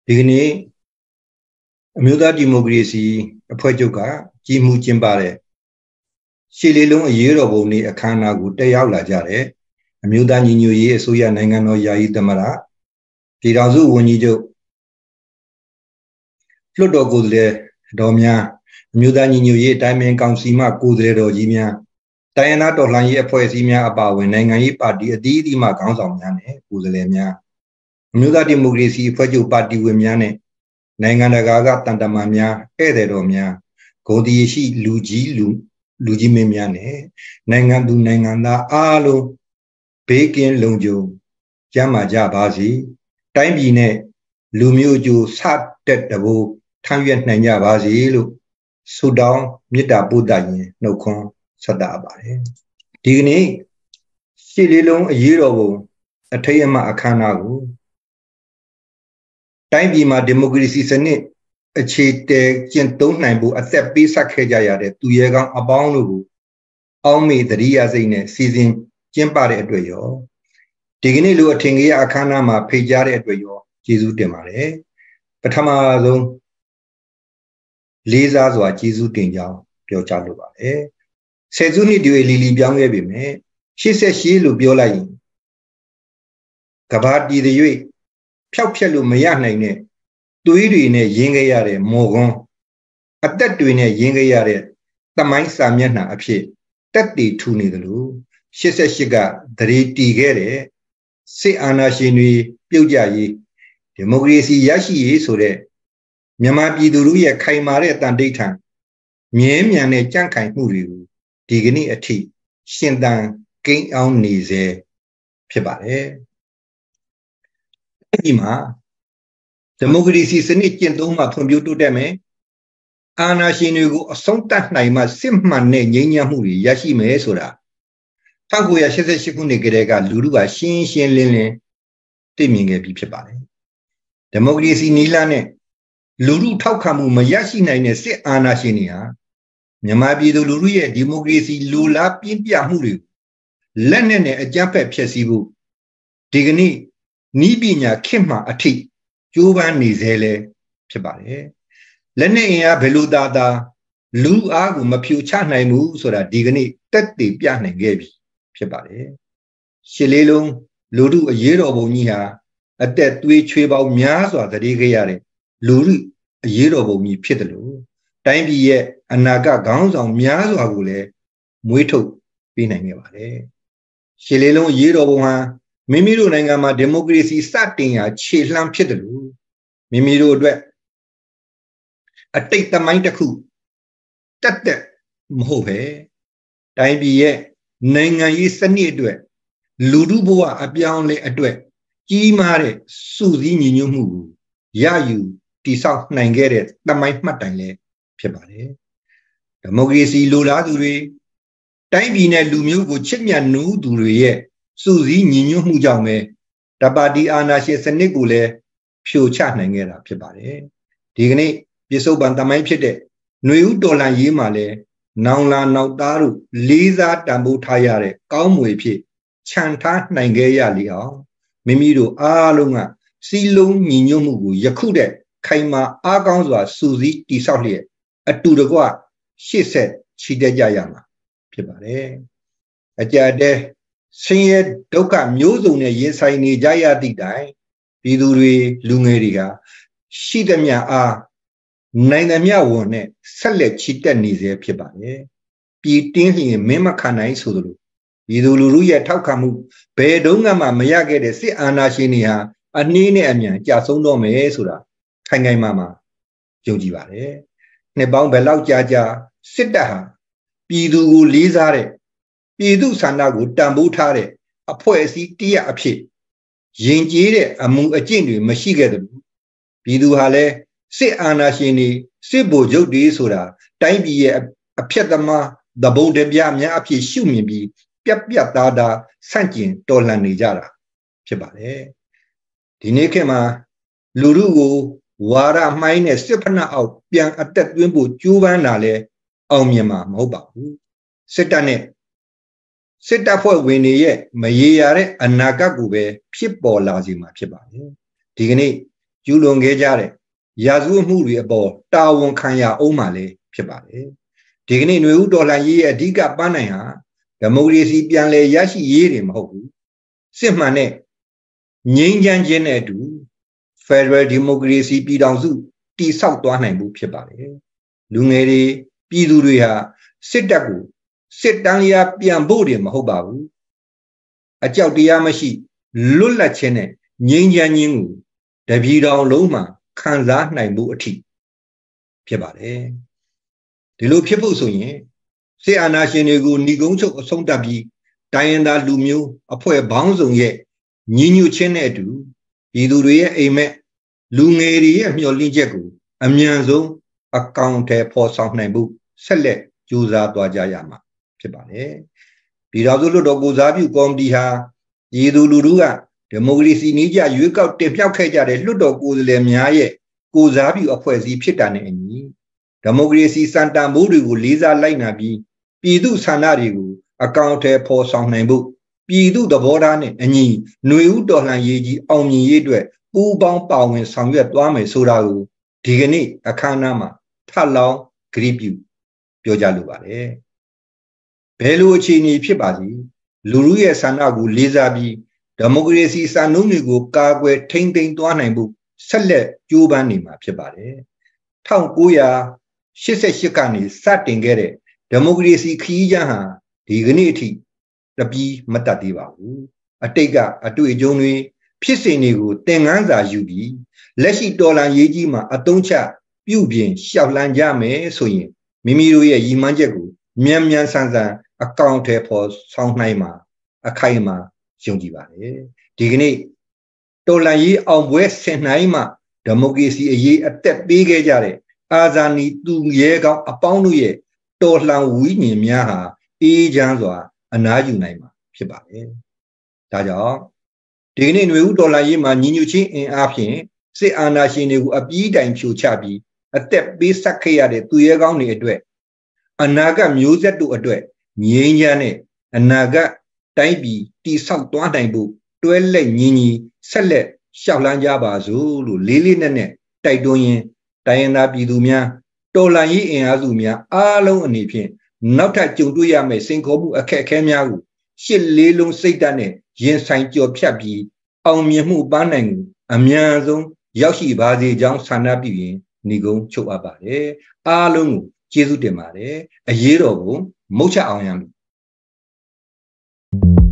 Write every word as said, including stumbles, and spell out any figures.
ဒီကနေ့အမျိုးသားဒီမိုကရေစီအဖွဲ့ချုပ်ကကြီးမှုကျင်းပတဲ့ရှေ့လေးလုံးအရေးတော်ပုံနေ့အခမ်းအနားကိုတက်ရောက်လာကြတဲ့အမျိုးသားညီညွတ်ရေးအစိုးရနိုင်ငံတော်ယာယီသမ္မတပြည်ထောင်စုဝန်ကြီးချုပ်လွှတ်တော်ကိုယ်စားလှယ်တော်များအမျိုးသားညီညွတ်ရေးတိုင်းပင်ကောင်စီမှကိုယ်စားလှယ်တော်ကြီးများတိုင်းရင်းသားတော်လှန်ရေးအဖွဲ့အစည်းများအပါအဝင်နိုင်ငံရေးပါတီအသီးသီးမှခေါင်းဆောင်များနဲ့ကိုယ်စားလှယ်များအမျိုးသားဒီမိုကရေစီအဖွဲ့ချုပ်ပါတီဝင်များနဲ့နိုင်ငံတကာကတန်တမာများဧည့်သည်တော်များဂုဏ်တည်ရှိလူကြီးလူလူကြီးမင်းများနဲ့နိုင်ငံသူနိုင်ငံသားအားလုံးဘေးကင်းလုံခြုံကျန်းမာကြပါစေတိုင်းပြည်နဲ့လူမျိုးကျိုးစတဲ့တဘိုးထမ်းရွက်နိုင်ကြပါစေလို့ဆုတောင်းမေတ္တာပို့သရင်နှုတ်ခွန်းဆက်တာပါတယ်ဒီကနေ့ရှေ့လေးလုံးအရေးတော်ပုံအထိမ်းအမှတ်အခမ်းအနားကိုတိုင်းပြည်မှာဒီမိုကရေစီစနစ်အခြေတည်ကျင့်သုံးနိုင်ဖို့အသက်ပေးဆက်ခဲ့ကြရတဲ့သူရဲကောင်းအပေါင်းတို့ကိုအောင်းမေတရိယာစိတ်နဲ့စီစဉ်ကျင်းပတဲ့အတွက်ရောဒီကနေ့လိုအထင်ကြီးအခမ်းအနားမှာဖိတ်ကြားတဲ့အတွက်ရောကျေးဇူးတင်ပါတယ်ပထမဆုံးလေးစားစွာကျေးဇူးတင်ကြောင်းပြောကြားလိုပါတယ်ဆယ်စုနှစ်တွေလီလီပြောင်းခဲ့ပြီမဲ့ရှစ်ဆက်ရှည်လို့ပြောလိုက်ရင်ကဘာတီတွေ၍ဖြောက်ဖြက်လို့မရနိုင်တဲ့သွေးတွေနဲ့ရင်းခဲ့ရတဲ့မော်ကွန်းအသက်တွေနဲ့ရင်းခဲ့ရတဲ့သမိုင်းစာမျက်နှာအဖြစ်တက်တည်ထူနေသလိုရှစ်ဆက်ရှစ်ကသတိတီခဲ့တဲ့စစ်အာဏာရှင်တွေပြုတ်ကြရေးဒီမိုကရေစီရရှိရေးဆိုတဲ့မြန်မာပြည်သူတို့ရဲ့ခိုင်မာတဲ့တန်တိတ်ထံမြဲမြံတဲ့ကြန့်ခိုင်မှုတွေကိုဒီကနေ့အထိရှင်သန်ကိန်းအောင်နေစေဖြစ်ပါတယ်ဒီမှာဒီမိုကရေစီစနစ်ကျင့်သုံးမှဖွံ့ဖြိုးတိုးတက်မယ်အာဏာရှင်တွေကိုအဆုံးသတ်နိုင်မှစစ်မှန်တဲ့ငြိမ်းချမ်းမှုတွေရရှိမယ်ဆိုတာ၁၉၈၈ခုနှစ်ကတည်းကလူထုကရှင်းရှင်းလင်းလင်းသိမြင်ခဲ့ပြီးဖြစ်ပါတယ်ဒီမိုကရေစီနည်းလမ်းနဲ့လူထုထောက်ခံမှုမရရှိနိုင်တဲ့စစ်အာဏာရှင်တွေဟာမြန်မာပြည်သူလူထုရဲ့ဒီမိုကရေစီလိုလားပြင်းပြမှုတွေလက်နက်နဲ့အကြမ်းဖက်ဖျက်ဆီးဖို့ဒီကနေ့နီးပညာခေတ်မှာအထိကြိုးပမ်းနေစေလဲဖြစ်ပါတယ်လက်နက်အင်အားဘယ်လိုသာသာလူအားကိုမဖြိုချနိုင်ဘူးဆိုတာဒီကနေ့တက်တည်ပြနိုင်ခဲ့ပြီဖြစ်ပါတယ်ရှစ်လေးလုံးလူထုအရေးတော်ပုံကြီးဟာအသက်သွေးချွေးပေါင်းများစွာတည်ခဲ့ရတဲ့လူထုအရေးတော်ပုံကြီးဖြစ်တယ်လို့တိုင်းပြည်ရဲ့အနာဂတ်ခေါင်းဆောင်များစွာကိုလည်းမွေးထုတ်ပေးနိုင်ခဲ့ပါတယ်ရှစ်လေးလုံးအရေးတော်ပုံဟာမိမိတို့နိုင်ငံမှာဒီမိုကရေစီစတင်ရာခြေလှမ်းဖြစ်တယ်လို့မိမိတို့အတွက်အတိတ်သမိုင်းတစ်ခုတက်တက်မဟုတ်ပဲတိုင်းပြည်ရဲ့နိုင်ငံရေးစနစ်အတွက်လူထုဘဝအပြောင်းလဲအတွက်ကြီးမားတဲ့စုစည်းညီညွတ်မှုကိုရယူတည်ဆောက်နိုင်ခဲ့တဲ့သမိုင်းမှတ်တိုင်လည်းဖြစ်ပါတယ်ဒီမိုကရေစီလိုလားသူတွေတိုင်းပြည်နဲ့လူမျိုးကိုချစ်မြတ်နိုးသူတွေရဲ့စုစည်းညီညွတ်မှုကြောင့်ပဲတပါတီအာဏာရှင်စနစ်ကိုလည်းဖြိုချနိုင်ခဲ့တာဖြစ်ပါတယ်ဒီကနေ့ပြစ္ဆုတ်ပံသမိုင်းဖြစ်တဲ့ຫນွေဦးတော်လှန်ရေးမှာလည်းနောင်လာနောက်သားတို့လေးစားတန်ဖိုးထားရတဲ့ကောင်းမွေဖြစ်ခြံထားနိုင်ခဲ့ရလေအောင်မိမိတို့အားလုံးကစီလုံးညီညွတ်မှုကိုယခုတည်းခိုင်မာအားကောင်းစွာစုစည်းတည်ဆောက်လျက်အတူတကွရှေ့ဆက်ချီတက်ကြရမှာဖြစ်ပါတယ်အကြတဲ့ဆင်းရဲဒုက္ခမျိုးစုံနဲ့ရင်ဆိုင်နေကြရသည့်တိုင်ပြည်သူတွေလူငယ်တွေကရှိသမျှအားနိုင်သမျှဝန်နဲ့ဆက်လက်ချီတက်နေစေဖြစ်ပါတယ်ပြည်တင်းလျင်မင်းမခံနိုင်ဆိုသလိုပြည်သူလူထုရဲ့ထောက်ခံမှုဘယ်တုန်းကမှမရခဲ့တဲ့စစ်အာဏာရှင်တွေဟာအနည်းနဲ့အမြန်ကြာဆုံးတော့မယ်ဆိုတာခိုင်ခိုင်မာမာယုံကြည်ပါတယ်နှစ်ပေါင်းဘယ်လောက်ကြာကြာစစ်တပ်ဟာပြည်သူကိုလေးစားတဲ့ပြည်သူဆန္ဒကိုတန်ဖိုးထားတဲ့အဖွဲ့အစည်းတရက်အဖြစ်ယဉ်ကျေးတဲ့အမှုအကျင့်တွေမရှိခဲ့သလိုပြည်သူဟာလည်းစစ်အာဏာရှင်တွေစစ်ဗိုလ်ချုပ်တွေဆိုတာတိုင်းပြည်ရဲ့အဖျက်သမားသဘုံတပြများအဖြစ်ရှုမြင်ပြီးပြက်ပြက်သားသားဆန့်ကျင်တော်လှန်နေကြတာဖြစ်ပါတယ်ဒီနေ့ခေတ်မှာလူထုကိုဝါဒမှိုင်းနဲ့စစ်ဖက်နှက်အောက်ပြန်အသက်သွင်းဖို့ကြိုးပမ်းတာလဲအောင်မြင်မှာမဟုတ်ပါဘူးစစ်တပ်နဲ့စစ်တပ်ဖွဲ့ဝင်တွေရဲ့မရေရာတဲ့အနာဂတ်ကိုပဲဖြစ်ပေါ်လာစေမှာဖြစ်ပါတယ်ဒီကနေ့ကျူးလွန်ခဲ့ကြတဲ့ရာဇဝတ်မှုတွေအပေါ်တာဝန်ခံရအောင်မှလည်းဖြစ်ပါတယ်ဒီကနေ့ຫນွေဦးတော်လှန်ရေးရဲ့အဓိကပန်းနိုင်ဟာဒီမိုကရေစီပြန်လည်ရရှိရေးတွေမဟုတ်ဘူးစစ်မှန်တဲ့ငြိမ်းချမ်းခြင်းနဲ့အတူ Federal Democracy ပြည်ထောင်စုတည်ဆောက်သွားနိုင်မှုဖြစ်ပါတယ်လူငယ်တွေပြည်သူတွေဟာစစ်တပ်ကိုစစ်တမ်းလျာပြန်ဖို့တွေမဟုတ်ပါဘူးအကြောက်တရားမရှိလွတ်လပ်ခြင်းနဲ့ငြိမ်းချမ်းခြင်းကိုတပြည်တော်လုံးမှာခံစားနိုင်မှုအထိဖြစ်ပါတယ်ဒီလိုဖြစ်ဖို့ဆိုရင်စစ်အာဏာရှင်တွေကိုညီကုန်းချုပ်အဆုံးသတ်ပြီးတိုင်းရင်းသားလူမျိုးအဖွဲ့ပေါင်းစုံရဲ့ညီညွတ်ခြင်းနဲ့အတူပြည်သူတွေရဲ့အိမ်မက်လူငယ်တွေရဲ့မျှော်လင့်ချက်ကိုအမြန်ဆုံးအကောင့်ထဲပေါ်ဆောင်နိုင်မှုဆက်လက်ကြိုးစားသွားကြရမှာဖြစ်ပါတယ်ပြည်တော်စုလွှတ်တော်ကိုစားပြုကော်မတီဟာပြည်သူလူထုကဒီမိုကရေစီနည်းကျရွေးကောက်တင်မြှောက်ခဲ့ကြတဲ့လွှတ်တော်ကိုယ်စားလှယ်များရဲ့ကိုစားပြုအဖွဲ့အစည်းဖြစ်တာနဲ့အညီဒီမိုကရေစီစံတန်ဖိုးတွေကိုလေးစားလိုက်နာပြီးပြည်သူဆန္ဒတွေကိုအကောင့်ထဲပေါ်ဆောင်နိုင်ဖို့ပြည်သူသဘောထားနဲ့အညီຫນွေဦးတော်လှန်ရေးကြီးအောင်မြင်ရေးအတွက်ပူးပေါင်းပါဝင်ဆောင်ရွက်သွားမယ်ဆိုတာကိုဒီကနေ့အခမ်းအနားမှာထပ်လောင်းဂရုပြုပြောကြလိုပါတယ်ဘယ်လိုအခြေအနေဖြစ်ပါစေလူလူရဲ့ဆန္ဒကိုလေးစားပြီးဒီမိုကရေစီစံနှုန်းတွေကိုကာကွယ်ထိန်းသိမ်းသွားနိုင်ဖို့ဆက်လက်ကြိုးပမ်းနေမှာဖြစ်ပါတယ်၁၉၈၈ကနေစတင်ခဲ့တဲ့ဒီမိုကရေစီခရီးကျမ်းဟာဒီကနေ့အထိတပြီးမတတ်သေးပါဘူးအတိတ်ကအတွေ့အကြုံတွေဖြစ်စဉ်တွေကိုသင်ခန်းစာယူပြီးလက်ရှိတော်လှန်ရေးကြီးမှာအသုံးချပြုပြင်ရှောက်လန်းကြမယ်ဆိုရင်မိမိတို့ရဲ့ရည်မှန်းချက်ကိုမြန်မြန်ဆန်ဆန်အကောင့်ထဲပေါ်ဆောင်နိုင်မှာအခိုင်အမာယုံကြည်ပါတယ်ဒီကနေ့တော်လှန်ရေးအောင်ပွဲဆင်နိုင်မှဒီမိုကရေစီအရေးအသက်ပေးခဲ့ကြတဲ့အာဇာနည်သူရဲကောင်းအပေါင်းတို့ရဲ့တော်လှန်ဝိညာဉ်များဟာအေးချမ်းစွာအနားယူနိုင်မှာဖြစ်ပါတယ်ဒါကြောင့်ဒီကနေ့ຫນွေဦးတော်လှန်ရေးမှာညီညွတ်ခြင်းအင်အားဖြင့်စစ်အာဏာရှင်တွေကိုအပြီးတိုင်ဖြိုချပြီးအသက်ပေးဆက်ခဲ့ရတဲ့သူရဲကောင်းတွေအတွက်အနာဂတ်မျိုးဆက်တို့အတွက်ငြိမ်းချမ်းတဲ့အနာဂတ်တိုင်းပြည်တည်ဆောက်သွားနိုင်ဖို့တွဲလက်ညီညီဆက်လက်ရှောက်လန်းကြပါစို့လို့လေးလေးနက်နက်တိုက်တွန်းရင်းတိုင်းရင်းသားပြည်သူများတော်လှန်ရေးအင်အားစုများအားလုံးအနေဖြင့်နောက်ထပ်ကြုံတွေ့ရမယ့်စိန်ခေါ်မှုအခက်အခဲများကိုရှစ်လေးလုံးစိတ်ဓာတ်နဲ့ရင်ဆိုင်ကြော်ဖြတ်ပြီးအောင်မြင်မှုပန်းနိုင်ကိုအမြန်ဆုံးရောက်ရှိပါစေကြောင်းဆန္ဒပြုရင်ညီကုန်းချုပ်အပ်ပါတယ်အားလုံးကိုကျေးဇူးတင်ပါတယ်အရေးတော်ကိုမုတ်ချအောင်ရမည်